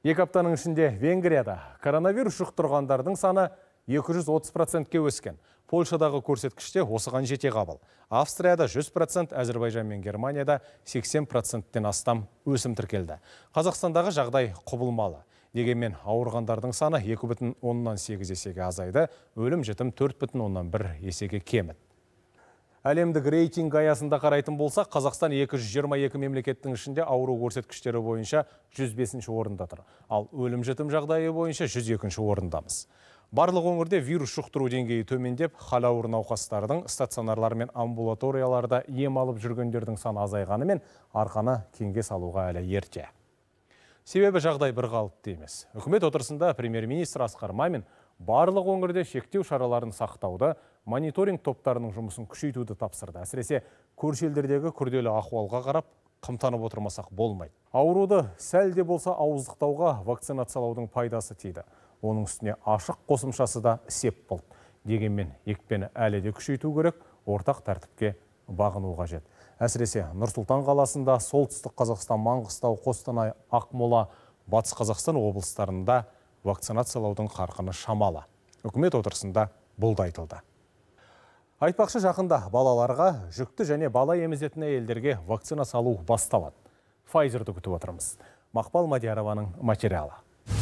Екі аптаның ішінде Венгрияда коронавирус жұқтырғандардың саны 230%-ке өскен. Польшадағы көрсеткіште осыған жете қабыл. Австрияда 100%, Әзербайжан мен Германияда 80%-тен астам өсім тіркелді. Қазақстандағы жағдай құбылмалы. Дегенмен ауырғандардың саны 2,8 есеге азайды, өлім-жітім 4,1 есеге кеміді. Әлемдік рейтинг аясында қарайтын болсақ, Қазақстан 222 мемлекеттің ішінде ауру көрсеткіштері бойынша 105-ші орында тұр. Ал өлім-жітім жағдайы бойынша 102-ші орындамыз. Барлық өңірде вирус жұқтыру деңгейі төмендеп, хал ауыр науқастардың стационарлар мен амбулаторияларда ем алып жүргендердің саны азайғанымен, арқаны кеңге салуға әлі ерте. Себебі жағдай бір қалыпты емес. Үкімет отырысында премьер-министр Асқар Мамин барлық өңірде шектеу шараларын сақтауды, мониторинг топтарының жұмысын күшейтуді тапсырды. Әсіресе көрші елдердегі күрделі ахуалға қарап, қымтанып отырмасақ болмайды. Ауруды сәл де болса ауыздықтауға вакцинациялаудың пайдасы тиді. Оның үстіне ашық қосымшасы да сеп болды. Дегенмен екпені әлі де күшейту керек, ортақ тәртіпке бағыну қажет. Әсіресе Нұр-Сұлтан қаласында, Солтүстік Қазақстан, Маңғыстау, Қостанай, Ақмола, Батыс Қазақстан облыстарында вакцинациялаудың қарқыны шамалы. Үкімет отырысында бұл да айтылды. Айтпақшы, жақында балаларға, жүкті және бала емізетін әйелдерге вакцина салу басталады. Pfizer'ді күтіп отырмыз. Мақпал Мадиярованың материалы.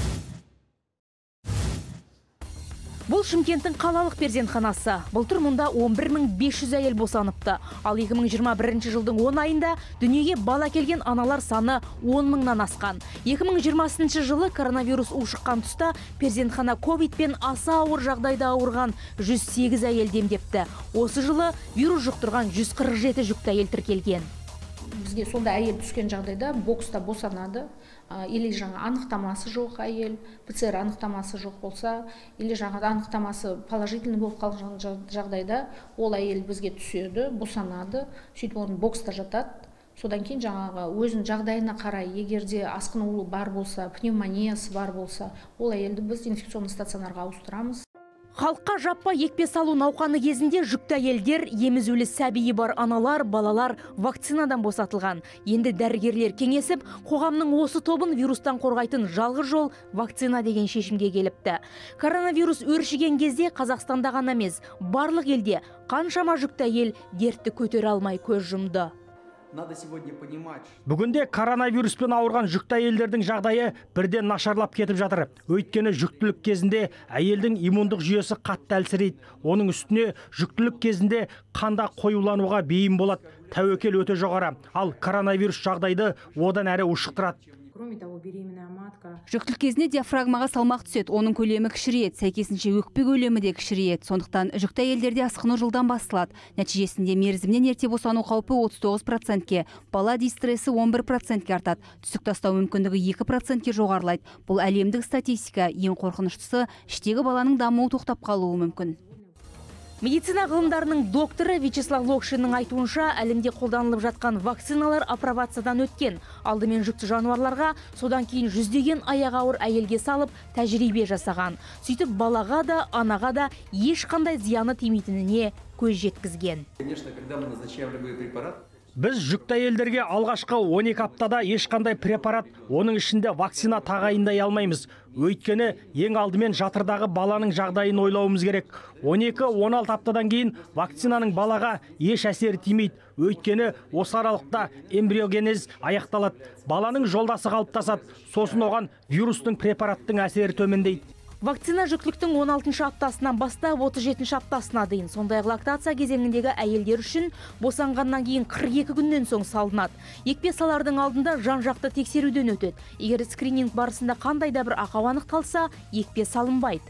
Бұл Шымкенттің қалалық перзентханасы. Былтыр мұнда 11.500 әйел босаныпты. Ал 2021 жылдың 10 айында дүниеге бала келген аналар саны 10.000-нан асқан. 2020 жылы коронавирус ушыққан тұста перзентхана ковидпен аса ауыр жағдайда ауырған 108 әйел демдепті. Осы жылы вирус жұқтырған 147 жүкті әйел тіркелген. Бізге сонда әйел түскен жағдайда бокста босанады, или жаңа анықтамасы жоқ әйел, ПЦР анықтамасы жоқ болса, или жаңа анықтамасы положительный болып қалған жағдайда ол әйел бізге түседі, босанады, сөйтіп оның бокста жатады. Содан кейін жаңағы өзінің жағдайына қарай, егерде асқынулы бар болса, пневмониясы бар болса, ол әйелді біз инфекционный стационарға ауыстырамыз. Халыққа жаппай екпе салу науқаны кезінде жүкті әйелдер, емізулі сәбиі бар аналар, балалар вакцинадан босатылған. Енді дәрігерлер кеңесіп, қоғамның осы тобын вирустан қорғайтын жалғыз жол вакцина деген шешімге келіпті. Коронавирус өршіген кезде Қазақстанда ғана емес, барлық елде қаншама жүкті әйел дертті көтере алмай көз жұмды. Бүгінде коронавируспен ауырған жүкті әйелдердің жағдайы бірден нашарлап кетіп жатыр. Өйткені жүктілік кезінде әйелдің иммундық жүйесі қатты әлсірейді. Оның үстіне жүктілік кезінде қанда қоюлануға бейім болады. Тәуекел өте жоғары. Ал коронавирус жағдайды одан әрі ушықтырады. Жүктілік кезінде диафрагмаға салмақ түседі, оның көлемі кішірейеді, сәйкесінше өкпе көлемі де кішірейеді. Сондықтан жүкті әйелдерде асқыну жылдан басталады. Нәтижесінде мерзімнен ерте босану қаупі 39%-ке, бала дистресі 11%-ке артады. Түсік тастау мүмкіндігі 2%-ке жоғарылайды. Бұл әлемдік статистика. Ең қорқыныштысы, іштегі баланың дамуы тоқтап қалуы мүмкін. Медицина ғылымдарының докторы Вячеслав Локшиннің айтуынша, әлемде қолданылып жатқан вакциналар апробациядан өткен. Алдымен жүкті жануарларға, содан кейін жүздеген аяғы ауыр әйелге салып, тәжірибе жасаған. Сөйтіп балаға да, анаға да ешқандай зияны тимейтініне көз жеткізген. Біз жүкті әйелдерге алғашқы 12 аптада ешқандай препарат, оның ішінде вакцина тағайындай алмаймыз. Өйткені ең алдымен жатырдағы баланың жағдайын ойлауымыз керек. 12-16 аптадан кейін вакцинаның балаға еш әсері тимейді. Өйткені осы аралықта эмбриогенез аяқталады. Баланың жолдасы қалыптасады. Сосын оған вирустың препараттың әсері төмендейді. Вакцина жүктіліктің 16-шы аптасынан бастап 37-шы аптасына дейін, сондай лактация кезеңіндегі әйелдер үшін босанғаннан кейін 42 күннен соң салынады. Екпе салардың алдында жан-жақты тексеруден өтеді. Егер скрининг барысында қандай да бір ақау анықталса, екпе салынбайды.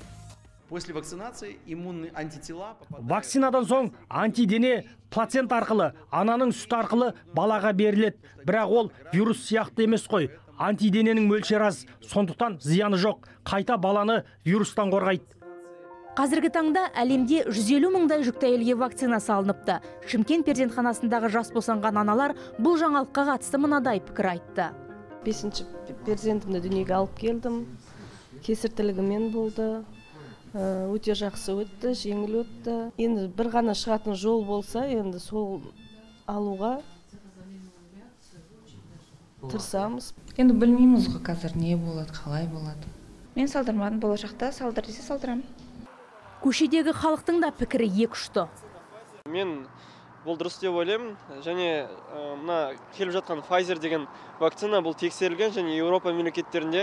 Вакцинадан соң антидене плацента арқылы, ананың сүті арқылы балаға беріледі. Бірақ ол вирус сияқты емес қой. Антидененің мөлшері аз, сондықтан зияны жоқ. Қайта баланы вирустан қорғайды. Қазіргі таңда әлемде 150 мыңдай жүкті әйелге вакцина салыныпты. Шымкент перзентханасындағы жас босанған аналар бұл жаңалыққа қатысты мынадай пікір айтты. 5-ші перзентімді дүниеге алып келдім. Кесіртілігімен болды. Өте жақсы өтті, жеңіл өтті. Енді бір ғана шығатын жол болса, енді сол алуға тырысамыз. Енді білмейміз ғой қазір не болады, қалай болады. Мен салдырмадым, болашақта салдыр десе салдырамын. Көшедегі халықтың да пікірі екі ұшты. Мен бұл дұрыс деп ойлаймын, және мына келіп жатқан Pfizer деген вакцина бұл тексерілген және Еуропа мемлекеттерінде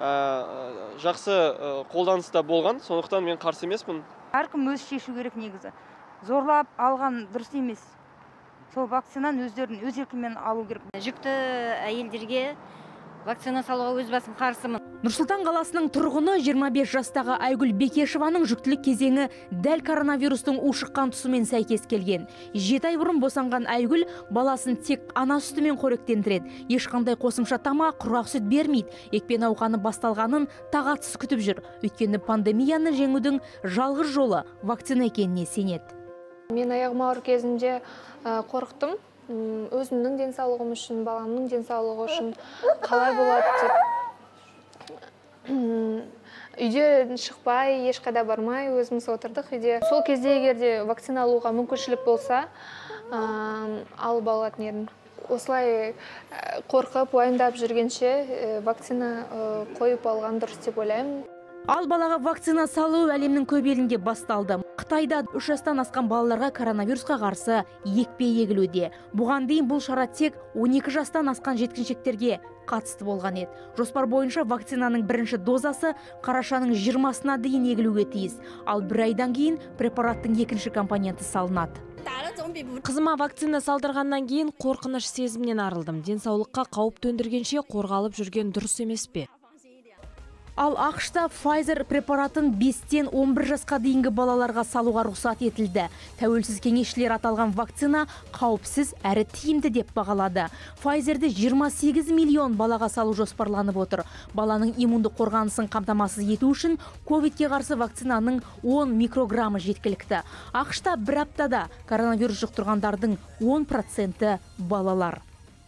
жақсы қолданыста болған, сондықтан мен қарсы емеспін. Әркім өз шешу керек негізі. Зорлап алған дұрыс емес. Сол вакцинаны өздерін өз еркімен алу керек. Жүкті әйелдерге вакцина салуға өз басым қарсымын. Нұрсұлтан қаласының тұрғыны 25 жастағы Айгүл Бекешеваның жүктілік кезеңі дәл коронавирустың ушыққан тұсымен сәйкес келген. 7 ай бұрын босанған Айгүл баласын тек ана сүтімен қоректендіреді. Ешқандай қосымша тамақ, құрақ сүт бермейді. Екпе науқаны басталғанын тағатсыз күтіп жүр. Өйткені пандемияны жеңудің жалғыз жолы вакцина екеніне сенеді. Мен аяғым ауыр кезінде қорықтым. Өзімнің денсаулығым үшін, баламның денсаулығы үшін қалай болады деп. Үйден шықпай, ешқайда бармай, өзіміз отырдық үйде. Сол кезде егерде вакцина алуға мүмкіншілік болса, алып алатын едім. Осылай қорқып, уайымдап жүргенше вакцина қойып алған дұрыс деп ойлаймын. Ал балаға вакцина салу әлемнің көп елінде басталды. Қытайда 3 жастан асқан балаларға коронавирусқа қарсы екпе егілуде. Бұған дейін бұл шара тек 12 жастан асқан жеткіншектерге қатысты болған еді. Жоспар бойынша вакцинаның бірінші дозасы қарашаның 20-сына дейін егілуге тиіс. Ал бір айдан кейін препараттың екінші компоненті салынады. Қызыма вакцина салдырғаннан кейін қорқыныш сезімнен арылдым. Денсаулыққа қауіп төндіргенше қорғалып жүрген дұрыс емес пе? Ал ақшта Pfizer препаратын 5-тен 11 жасқа дейінгі балаларға салуға рұқсат етілді. Тәуелсіз кеңесшілер аталған вакцина қауіпсіз әрі тиімді деп бағалады. Pfizerді 28 миллион балаға салу жоспарланып отыр. Баланың иммунды қорғанысын қамтамасыз ету үшін ковидке қарсы вакцинаның 10 микрограммы жеткілікті. ақшта бір аптада коронавирус жұқтырғандардың 10% балалар.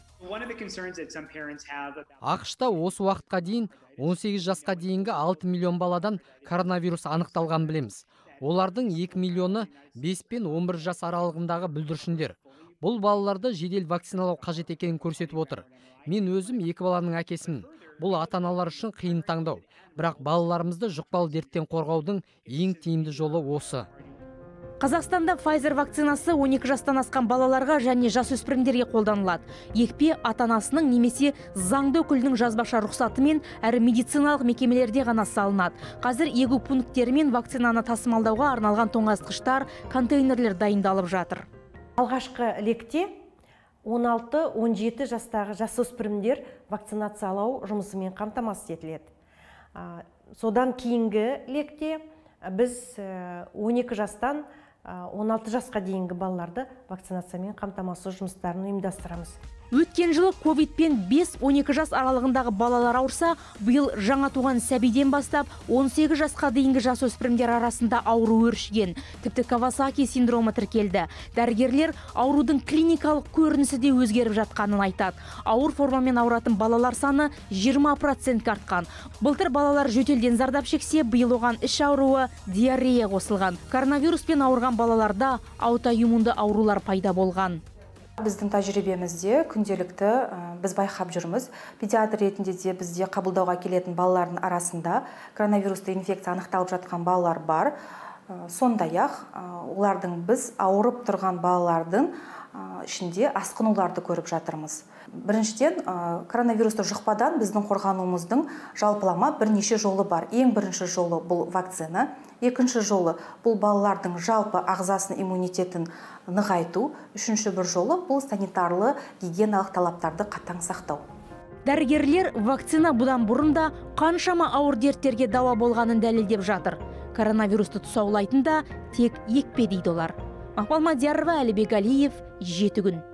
ақшта осы уақытқа дейін 18 жасқа дейінгі 6 миллион баладан коронавирус анықталған білеміз. Олардың 2 миллионы 5 пен 11 жас аралығындағы бүлдіршіндер. Бұл балаларды жедел вакциналау қажет екенін көрсетіп отыр. Мен өзім 2 баланың әкесімін. Бұл ата-аналар үшін қиын таңдау. Бірақ балаларымызды жұқпалы дерттен қорғаудың ең тиімді жолы осы. Қазақстанда Pfizer вакцинасы 12 жастан асқан балаларға және жасөспірімдерге қолданылады. Екпе ата-анасының немесе заңды өкілінің жазбаша рұқсатымен әрі медициналық мекемелерде ғана салынады. Қазір егу пункттері мен вакцинаны тасымалдауға арналған тоңазытқыштар, контейнерлер дайындалып жатыр. Алғашқы лекте 16-17 жастағы жасөспірімдер вакцинациялау жұмысымен қамтамасыз етіледі. Содан кейінгі лекте біз 12 жастан 16 жасқа дейінгі балаларды вакцинациямен қамтамасыз жұмыстарын ұйымдастырамыз. Өткен жылы ковидпен 5-12 жас аралығындағы балалар ауырса, биыл жаңа туған сәбиден бастап 18 жасқа дейінгі жасөспірімдер арасында ауру өршіген. Тіпті Кавасаки синдромы тіркелді. Дәрігерлер аурудың клиникалық көрінісі де өзгеріп жатқанын айтады. Ауыр формамен ауыратын балалар саны 20% артқан. Былтыр балалар жөтелден зардап шексе, биыл оған іш ауруы, диарея қосылған. Коронавируспен ауырған балаларда аутоиммунды аурулар пайда болған. Біздің тәжірибемізде күнделікті біз байқап жүрміз. Педиатр ретінде де бізде қабылдауға келетін балалардың арасында коронавирусты инфекция анықталып жатқан балалар бар. Сондай-ақ олардың біз ауырып тұрған балалардың ішінде асқынуларды көріп жатырмыз. Біріншіден, коронавирусты жұқпадан біздің қорғануымыздың жалпылама бірнеше жолы бар. Ең бірінші жолы бұл вакцина, екінші жолы бұл балалардың жалпы ағзасын иммунитетін нығайту, үшінші бір жолы бұл санитарлы гигиеналық талаптарды қатаң сақтау. Дәрігерлер вакцина бұдан бұрында қаншама ауыр дерттерге дауа болғанын дәлелдеп жатыр. Коронавирусты тұсаулайтын да тек екпе дейді олар. Мақпал Мадиярова, Әлібек Алиев, 7 күн.